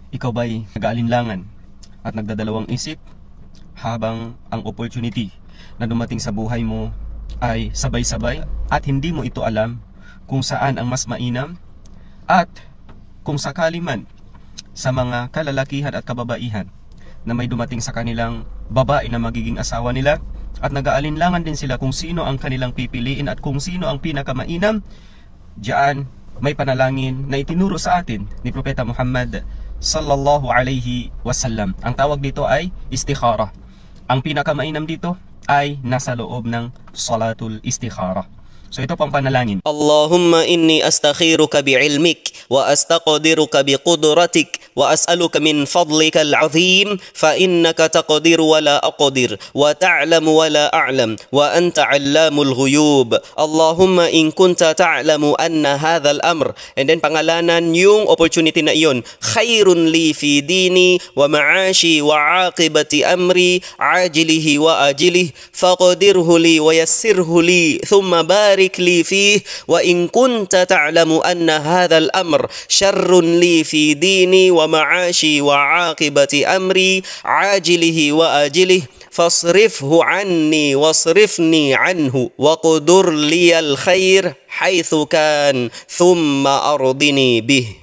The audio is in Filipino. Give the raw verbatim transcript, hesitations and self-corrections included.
Ikaw ba'y nag-aalinlangan at nagdadalawang isip habang ang opportunity na dumating sa buhay mo ay sabay-sabay at hindi mo ito alam kung saan ang mas mainam, at kung sakali man sa mga kalalakihan at kababaihan na may dumating sa kanilang babae na magiging asawa nila at nag-aalinlangan din sila kung sino ang kanilang pipiliin at kung sino ang pinakamainam, diyan may panalangin na itinuro sa atin ni Propeta Muhammad sallallahu alaihi wasallam. Ang tawag dito ay istikhara. Ang pinakamainam dito ay nasa loob ng salatul istikhara. So ito pang panalangin. Allahumma inni astakhiruka bi'ilmik wa astaqdiruka biqudratik wa as'aluka min fadlika al-'azim fa innaka taqdiru wa la aqdir wa ta'lamu wa la a'lam wa anta 'allamul ghuyub. Allahumma in kunta ta'lamu anna hadha al-amr, and then pangalanan yung opportunity na iyon, khairun li fi dini wa ma'ashi wa 'aqibati amri ajilihi wa ajilihi faqdirhu li wa yassirhu li thumma barik لي فيه وإن كنت تعلم أن هذا الأمر شر لي في ديني ومعاشي وعاقبة أمري عاجله وآجله فاصرفه عني واصرفني عنه وقدر لي الخير حيث كان ثم أرضني به.